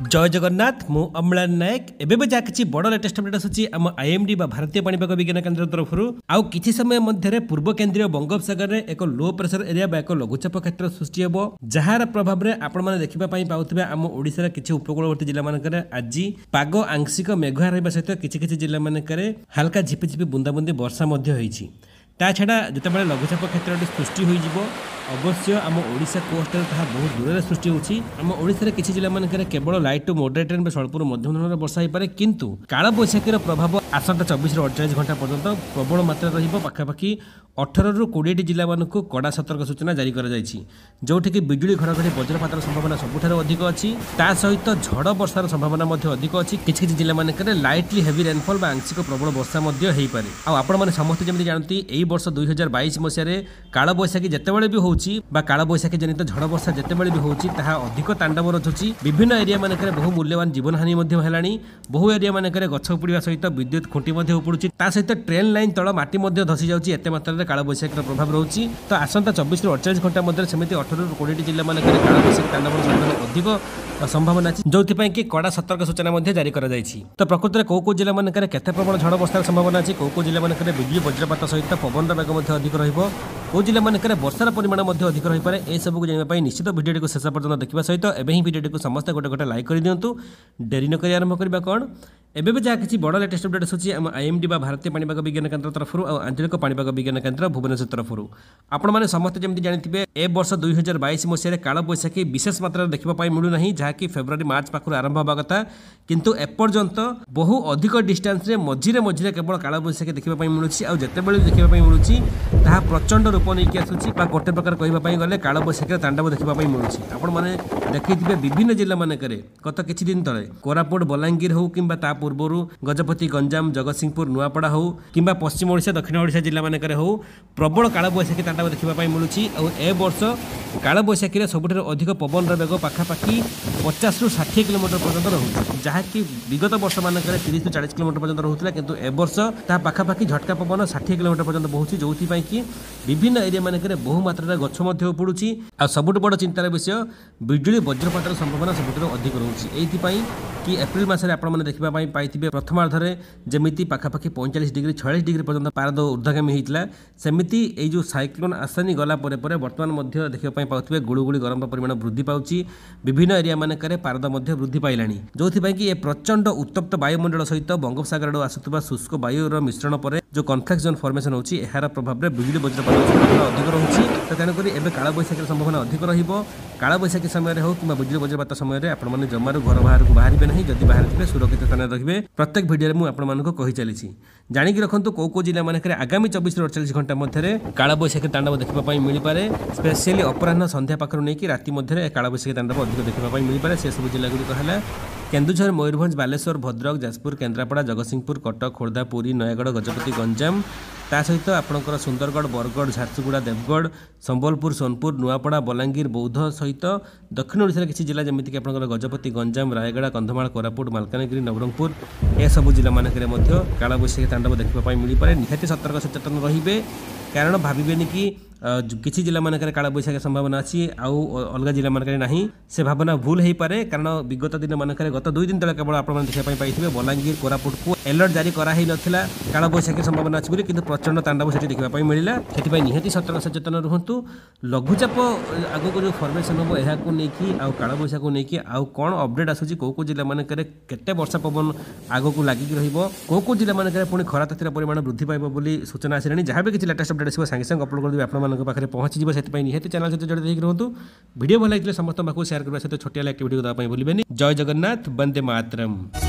जय जगन्नाथ मु अम्लान नायक एबे जहाँ किसी बड़ लेटेस्ट अपडेट आसूँ आम आईएमडी भारतीय पाणीपाग विज्ञान केन्द्र तरफ आउ किछि समय मध्य पूर्व केन्द्रीय बंगोपसागर में एक लो प्रेशर एरिया एक लघुचाप क्षेत्र सृष्टि हम जार प्रभाव में आपण देखा पाते आम ओडिशार किछि उपकूलवर्ती जिला मानक आज पाग आंशिक मेघुआ रहा सहित किछि जिला मानक हल्का झिपिझिपि बुंदाबुंदी वर्षा होईछि। ता छड़ा जितेबाला लघुचाप क्षेत्र सृष्टि हो अवश्य आम ओडिशा कोस्टल बहुत दूर सृष्टि होछि। आम ओडिशार किछि जिला मानक केवल लाइट टू मॉडरेट एंड स्वल्प मध्यम धरणर वर्षा हो पारे किंतु काल बैशाखीर प्रभाव आसंता 24 ରୁ 48 घंटा पर्यंत प्रबल मात्रा रहिबो। पाखापाखि 18 ରୁ 20 जिला मानक कड़ा सतर्क सूचना जारी कर जायछि जोठी कि बिजुली घड़घड़ी वज्रपातर संभावना सबुठार अधिक अछि। ता सहित झड़ वर्षार संभावना मध्ये अधिक अछि। किछि जिला मानक लाइटली हेवी रेनफॉल बा आंशिक प्रबल वर्षा मध्ये हेई पारे। आ आपण माने समस्त जेमि जानती एई वर्ष 2022 मसियारे काल बैशाखी जेतेबेले भी होउछि बा काल बैशाखी जनित झड़ वर्षा जेतेबेले भी होउछि ताहा अधिक तांडव रचुछि। विभिन्न एरिया मानक बहु मूल्यवान जीवन हानि मध्ये हेलानी। बहु एरिया मानक गछ उपुड़िया सहित विद्युत खुंटी मध्ये उपुड़ुछि। ता सहित ट्रेन लाइन तळ माटी मध्ये धसी जाउछि। एते मात्रा काल बैशाखीर प्रभाव रहउछि। तो आसंता 24 ରୁ 48 घंटा मध्ये समिति 18 ରୁ 20 जिला मानक काल बैशाखी तांडव अधिक संभावना अछि जोथि कि कड़ा सतर्क सूचना मध्ये जारी करा जायछि। तो प्रकृति में को जिला मानक केते प्रबल झड़ वर्षार संभावना अछि को जिला मानक बिजली वज्रपात सहित पवन बेग मध्ये अधिक रहिबो। को जिला मानक वर्षार परिमाण मध्ये अधिक रहि पारे। ए सब को जानिबा पई निश्चित वीडियो को शेष पर्यंत देखिबा सहित एबे ही वीडियो को समस्त गोटे गोटे लाइक कर दियंतु। डेरी न करी आरंभ करबा कोन एबे जहाँ किसी बड़ लेटेस्ट अपडेट आसूँ आम आईएमडी भारतीय पाणीपाग विज्ञान केन्द्र तरफ और आंचलिक पाणीपाग विज्ञान केन्द्र भुवनेश्वर तरफ आपण मैंने समस्त जमी जानते ए वर्ष 2022 मसीह काल बैशाखी विशेष मात्रा देखा मिलूना जहाँकि फेब्रुआरी मार्च पाखु आरंभ हवा कथा किंतु एपर्यंत बहु अधिक डिस्टेंस रे मझिरे मझिरे केवल काल बैशाखी देखा मिलूँ आउ जितेबाला देखा मिलूँ ताहा प्रचंड रूप नहीं आसूँ गोटे प्रकार कहवाई गले काल बैशाखी तांडव देखा मिलूँ। आपण मैंने देखते विभिन्न जिला मानक गत किछि दिन तले कोरापुट बलांगीर हो कि पूर्वर गजपति गंजाम जगतसिंहपुर नुआपड़ा हो कि पश्चिम ओडिशा दक्षिण ओडिशा जिला मानक हो प्रबल काल बैशाखी तांडव देखा मिलूँ। ए वर्ष काल बैशाखी सबुठ अधिक पवन बेग पाखापाखि 50 ରୁ 60 किलोमीटर पर्यंत रोचे जहाँकि विगत वर्ष मानक 30 ରୁ 40 किलोमीटर पर्यंत रोला किंतु ए वर्ष ता पाखापाखि झटका पवन 60 किलोमीटर पर्यंत बहुची जो कि विभिन्न एरिया मानक बहु मात्रा गछ उपुड़ुची। आ सबुठ बड़ चिंतार विषय बिजुली वज्रपातर संभावना सबुठ अधिक रोचे। एइथिपाई कि एप्रिल मासरे आपण माने देखिबा पई पाइथिबे प्रथमार्धरे जेमिति पाखापाखि 45 डिग्री 46 डिग्री पर्यंत पारद ऊर्ध्वगामी होइतला सेमिति एई जो साइक्लोन आसानी गला परे परे वर्तमान मध्य देखिबा पई पाउथिबे गुळुगुळी गरम परिमाण वृद्धि पाउची। विभिन्न एरिया मानकरे पारद मध्य वृद्धि पाइलानी जोथि पई कि ए प्रचंड उत्तप्त वायुमंडल सहित बंगोपसागर आसुवा शुष्क वायुर मिश्रण पर जो कन्वेक्स जोन फॉर्मेशन होची एहार प्रभाव रे बिजुली वज्रपात संभावना अधिक रहउची। तो तेनकरी एबे काल बैशाखी संभावना अधिक रहिबो। काल बैशाखी समय हो कि बिजुली वज्रपात समय आपण माने जमारू घर बाहर को बाहरिबे नहीं जदि बाहर थे सुरक्षित स्थान रहिबे। प्रत्येक वीडियो में आपण मानको कहि चलीछि जानिक रखंतु को जिला मानक आगामी 24 ରୁ 48 घंटा मध्य काल बैशाखी तांडव देखा मिल पारे। स्पेशली अपराह्न संध्या पाखर नहीं कि राति मध्य काल बैशाखी तांडव अधिक देखा मिल पारे। से सब जिला गुड़िक है केन्दुझर मयूरभंज बालेश्वर भद्रक जाजपुर केन्द्रापड़ा जगतसिंहपुर कटक खोर्धा पुरी नयागढ़ गजपति गंजाम ता सहित आपणकर सुंदरगढ़ बरगढ़ झारसुगुड़ा देवगढ़ संबलपुर सोनपुर नुआपड़ा बलांगीर बौद्ध सहित दक्षिण ओडिशार किछि जिला जमितिक आपणकर गजपति गंजाम रायगड़ा कंधमाल कोरापुट मालकानगिरी नवरंगपुर ए सब जिला मानकरे मध्य काल बैशाखी तांडव देखा मिल पारे। निहाती सतर्क सचेतन रहिबे कारण भाविबेनि कि किछि जिला मानकरे काल बैशाखी संभावना अछि आउ अलग जिला मानकरे नाही से भावना भूल हेई पारे। कारण विगत दिन मानकरे गत 2 दिन तले केवल आपण देखा पाइथिबे बलांगीर कोरापुट को अलर्ट जारी करा हेई नथिला काल बैशाखी संभावना अछि बोली किंतु प्रचंड तांडव सेठी देखा मिलिला। सेठी निहाती सतर्क सचेतन रहंतु। लघुचाप आगो को जो फॉर्मेशन हो एहा को नेकी आउ काल बैशाखी को नेकी आउ कोन अपडेट आसुची को जिला मानकरे केते वर्षा पवन आगो को लागि रहिबो को जिला मानकरे पुणी खरा तातीर परिमाण वृद्धि पाइबो बोली सूचना आसिलानी। जहाँ भी किछि लेटेस्ट अपडेट आसीबो संगे संगे अपलोड कर देबे आपण पाखे पहुँची से निहाती चैनल सहित जड़े देख रहतु। वीडियो भल लगे समस्त शेयर करने सहित छोटिया लाइक वीडियो देवाई भूलें। जय जगन्नाथ वंदे मातरम।